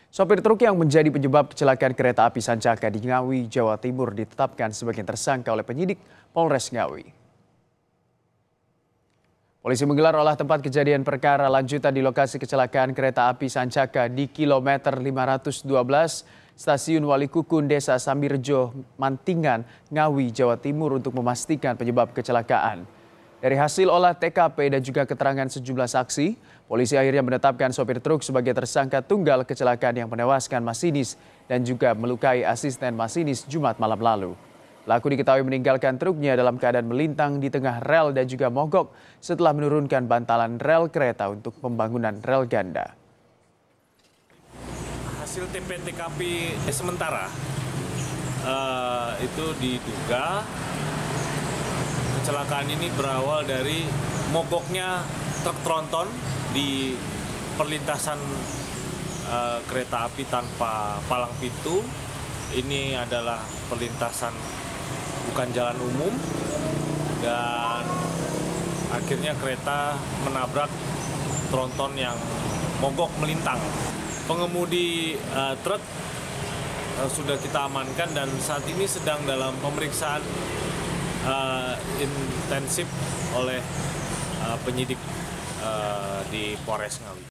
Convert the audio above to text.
Sopir truk yang menjadi penyebab kecelakaan kereta api Sancaka di Ngawi, Jawa Timur ditetapkan sebagai tersangka oleh penyidik Polres Ngawi. Polisi menggelar olah tempat kejadian perkara lanjutan di lokasi kecelakaan kereta api Sancaka di kilometer 512 Stasiun Walikukun, Desa Sambirjo, Mantingan, Ngawi, Jawa Timur untuk memastikan penyebab kecelakaan. Dari hasil olah TKP dan juga keterangan sejumlah saksi, polisi akhirnya menetapkan sopir truk sebagai tersangka tunggal kecelakaan yang menewaskan masinis dan juga melukai asisten masinis Jumat malam lalu. Pelaku diketahui meninggalkan truknya dalam keadaan melintang di tengah rel dan juga mogok setelah menurunkan bantalan rel kereta untuk pembangunan rel ganda. Hasil TP-TKP sementara itu diduga kecelakaan ini berawal dari mogoknya truk tronton di perlintasan kereta api tanpa palang pintu. Ini adalah perlintasan bukan jalan umum dan akhirnya kereta menabrak tronton yang mogok melintang. Pengemudi truk sudah kita amankan dan saat ini sedang dalam pemeriksaan intensif oleh penyidik di Polres Ngawi.